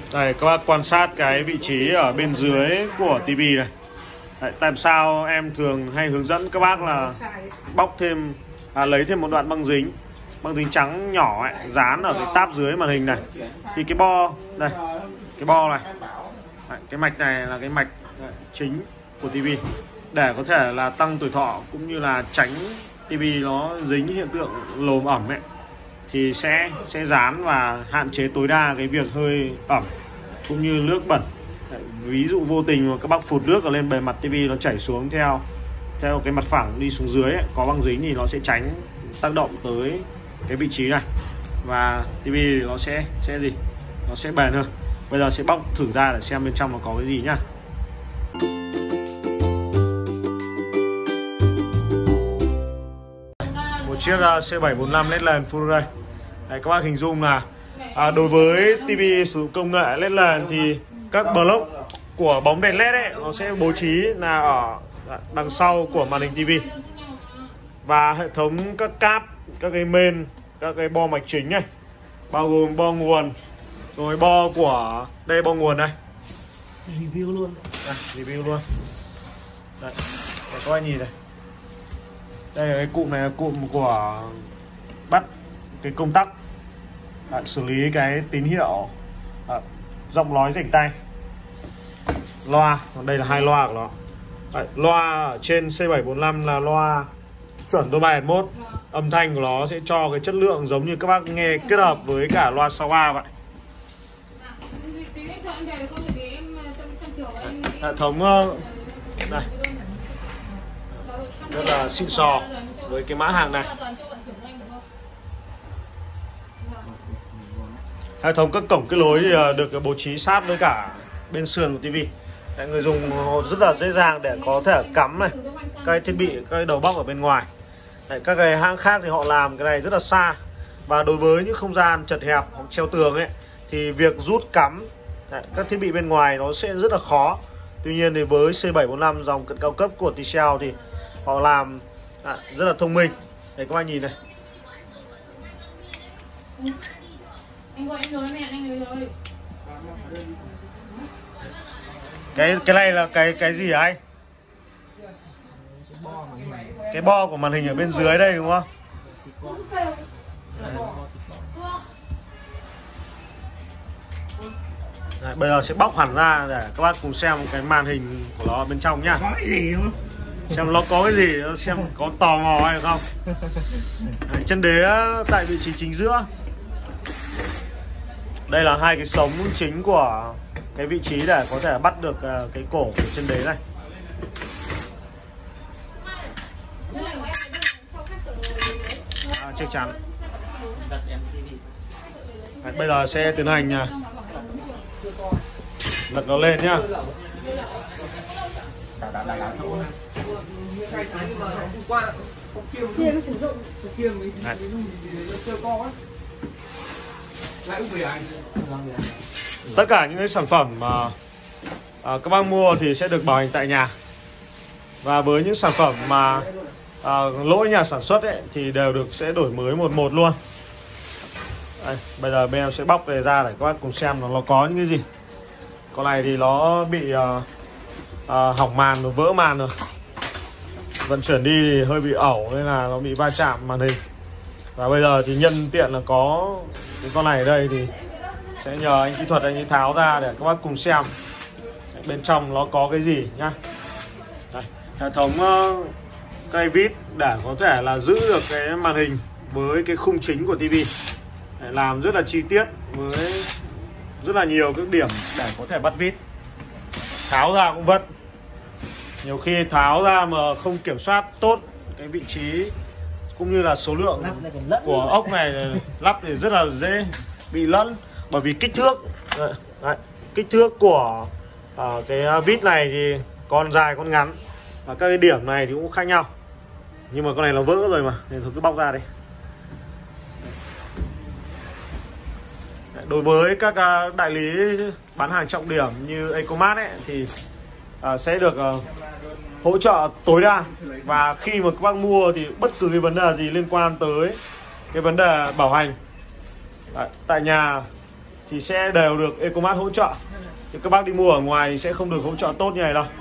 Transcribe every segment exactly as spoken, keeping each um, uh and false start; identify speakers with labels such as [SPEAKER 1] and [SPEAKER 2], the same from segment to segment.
[SPEAKER 1] Đây các bác quan sát cái vị trí ở bên dưới của tivi này. Đấy, tại sao em thường hay hướng dẫn các bác là bóc thêm à, lấy thêm một đoạn băng dính băng dính trắng nhỏ ấy, dán ở cái táp dưới màn hình này. Thì cái bo đây, cái bo này, đấy, cái mạch này là cái mạch đấy, chính của tivi để có thể là tăng tuổi thọ cũng như là tránh tivi nó dính hiện tượng lồm ẩm ấy, thì sẽ sẽ dán và hạn chế tối đa cái việc hơi ẩm cũng như nước bẩn. Đấy, ví dụ vô tình mà các bác phụt nước ở lên bề mặt tivi nó chảy xuống theo theo cái mặt phẳng đi xuống dưới ấy, có băng dính thì nó sẽ tránh tác động tới cái vị trí này và tivi nó sẽ sẽ gì nó sẽ bền hơn. Bây giờ sẽ bóc thử ra để xem bên trong nó có cái gì nhá. Một chiếc C bảy bốn lăm led nền Full Array. Đấy, các bác hình dung là à, đối với tivi sử dụng công nghệ led nền thì các block của bóng đèn led ấy nó sẽ bố trí là ở đằng sau của màn hình tivi, và hệ thống các cáp, các cái main, các cái bo mạch chính này, bao gồm bo nguồn, rồi bo của đây, bo nguồn này, review luôn, à, review luôn. Đấy, để các bạn nhìn này, đây là cái cụm này là cụm của bắt cái công tắc à, xử lý cái tín hiệu à, giọng nói rảnh tay, loa, còn đây là hai loa của nó. Đấy, loa ở trên C bảy bốn lăm là loa chuẩn Dolby Atmos, âm thanh của nó sẽ cho cái chất lượng giống như các bác nghe kết hợp với cả loa sáu A vậy. Hệ thống này rất là xịn sò với cái mã hàng này. Hệ thống các cổng kết nối thì được bố trí sát với cả bên sườn của tivi. Đấy, người dùng rất là dễ dàng để có thể cắm này các cái thiết bị, các cái đầu bóc ở bên ngoài. Đấy, các cái hãng khác thì họ làm cái này rất là xa, và đối với những không gian chật hẹp hoặc treo tường ấy thì việc rút cắm đấy, các thiết bị bên ngoài nó sẽ rất là khó. Tuy nhiên thì với C bảy bốn lăm dòng cận cao cấp của tê xê lờ thì họ làm à, rất là thông minh. Đấy, các bạn nhìn này.
[SPEAKER 2] Anh gọi anh rồi mẹ, anh rồi.
[SPEAKER 1] Cái cái này là cái cái gì hả anh? Cái bo của màn hình ở bên dưới đây đúng không? Đấy, bây giờ sẽ bóc hẳn ra để các bác cùng xem cái màn hình của nó bên trong nhá.
[SPEAKER 3] Có cái gì không?
[SPEAKER 1] Xem nó có cái gì, xem có tò mò hay không. Đấy, chân đế tại vị trí chính giữa. Đây là hai cái sống chính của cái vị trí để có thể bắt được cái cổ của chân đế này. À, chắc chắn. Đấy, bây giờ sẽ tiến hành lật nó lên nhá. Tất cả những cái sản phẩm mà à, các bác mua thì sẽ được bảo hành tại nhà, và với những sản phẩm mà à, lỗi nhà sản xuất ấy, thì đều được sẽ đổi mới một một luôn. Đây, bây giờ bên em sẽ bóc về ra để các bác cùng xem nó, nó có những cái gì. Con này thì nó bị à, à, hỏng màn rồi, vỡ màn rồi, vận chuyển đi thì hơi bị ẩu nên là nó bị va chạm màn hình. Và bây giờ thì nhân tiện là có cái con này ở đây thì sẽ nhờ anh kỹ thuật anh ấy tháo ra để các bác cùng xem bên trong nó có cái gì nhá. Đây, hệ thống uh, cây vít để có thể là giữ được cái màn hình với cái khung chính của tivi, làm rất là chi tiết với rất là nhiều các điểm để có thể bắt vít. Tháo ra cũng vất, nhiều khi tháo ra mà không kiểm soát tốt cái vị trí cũng như là số lượng của ốc này lắp thì rất là dễ bị lẫn, bởi vì kích thước đấy, đấy, kích thước của uh, cái vít này thì con dài con ngắn, và các cái điểm này thì cũng khác nhau, nhưng mà con này nó vỡ rồi mà nên thôi cứ bóc ra đi. Đối với các uh, đại lý bán hàng trọng điểm như Ecomart ấy thì uh, sẽ được uh, hỗ trợ tối đa, và khi mà các bác mua thì bất cứ cái vấn đề gì liên quan tới cái vấn đề bảo hành Đấy, tại nhà thì sẽ đều được Ecomart hỗ trợ. Thì các bác đi mua ở ngoài thì sẽ không được hỗ trợ tốt như này đâu.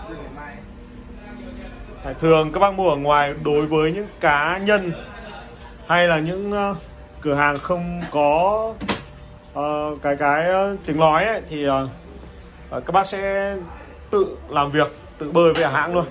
[SPEAKER 1] Thường các bác mua ở ngoài đối với những cá nhân hay là những uh, cửa hàng không có uh, cái cái tiếng nói ấy, thì uh, các bác sẽ tự làm việc, tự bơi với hãng luôn.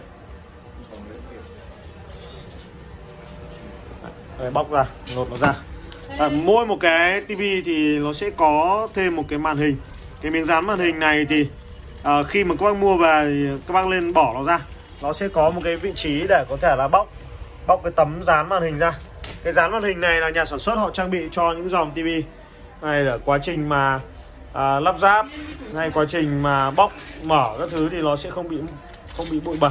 [SPEAKER 1] Đấy, bóc ra, lột nó ra. À, mỗi một cái tivi thì nó sẽ có thêm một cái màn hình. Cái miếng dán màn hình này thì à, khi mà các bác mua về thì các bác lên bỏ nó ra. Nó sẽ có một cái vị trí để có thể là bóc bóc cái tấm dán màn hình ra. Cái dán màn hình này là nhà sản xuất họ trang bị cho những dòng tivi này, là quá trình mà à, lắp ráp hay quá trình mà bóc mở các thứ thì nó sẽ không bị không bị bụi bẩn.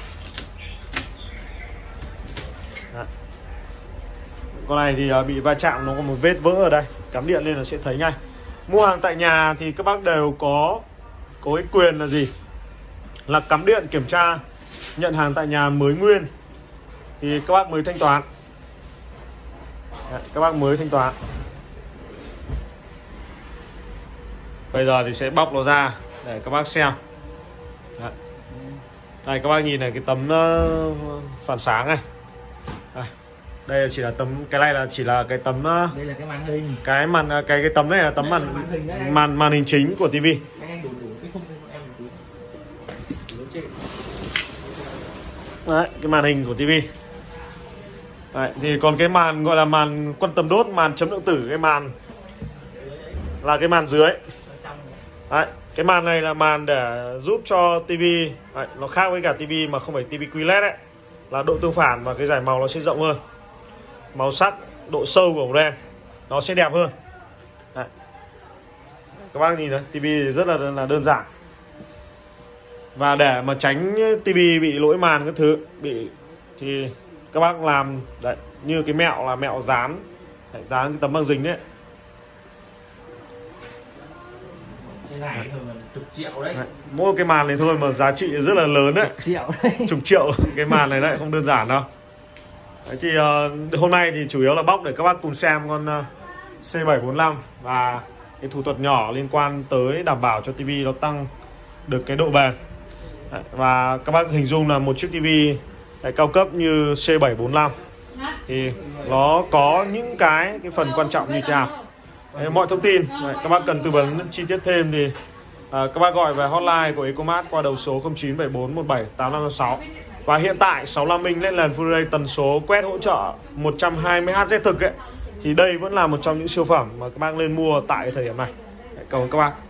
[SPEAKER 1] Đấy. Con này thì bị va chạm, nó có một vết vỡ ở đây, cắm điện lên là sẽ thấy ngay. Mua hàng tại nhà thì các bác đều có có cái quyền là gì? Là cắm điện kiểm tra, nhận hàng tại nhà mới nguyên thì các bác mới thanh toán. Đấy, các bác mới thanh toán. Bây giờ thì sẽ bóc nó ra để các bác xem. Đấy. Đây các bác nhìn này, cái tấm uh, phản sáng này. Đây. Đây chỉ là tấm, cái này là chỉ là cái tấm,
[SPEAKER 3] đây là cái màn hình,
[SPEAKER 1] cái màn cái cái tấm này là tấm màn màn màn hình chính của tivi. Đấy, cái màn hình của tivi. Đấy, thì còn cái màn gọi là màn quan tâm đốt, màn chấm lượng tử, cái màn là cái màn dưới. Đấy, cái màn này là màn để giúp cho tivi, nó khác với cả tivi mà không phải tivi quy led ấy, là độ tương phản và cái giải màu nó sẽ rộng hơn, màu sắc, độ sâu của đèn nó sẽ đẹp hơn. Đấy. Các bác nhìn thấy tivi rất là là đơn giản. Và để mà tránh tivi bị lỗi màn các thứ bị thì các bác làm đấy, như cái mẹo là mẹo dán đấy, dán cái tấm băng dính đấy.
[SPEAKER 3] Cái này thôi mà chục triệu đấy.
[SPEAKER 1] Đấy, mỗi cái màn này thôi mà giá trị rất là lớn đấy.
[SPEAKER 3] Chục triệu đấy.
[SPEAKER 1] Chục triệu cái màn này lại không đơn giản đâu. Đấy, thì uh, hôm nay thì chủ yếu là bóc để các bác cùng xem con uh, C bảy bốn lăm và cái thủ thuật nhỏ liên quan tới đảm bảo cho tivi nó tăng được cái độ bền. Đấy, và các bác hình dung là một chiếc tivi cao cấp như C bảy bốn lăm thì nó có những cái cái phần quan trọng như thế nào. Đấy, mọi thông tin đấy, các bác cần tư vấn chi tiết thêm thì à, các bác gọi về hotline của Ecomart qua đầu số không chín bảy bốn một bảy tám năm sáu. Và hiện tại sáu mươi lăm inch led lens Full Ray tần số quét hỗ trợ một trăm hai mươi héc thực ấy, thì đây vẫn là một trong những siêu phẩm mà các bác nên mua tại thời điểm này. Đấy, cảm ơn các bác.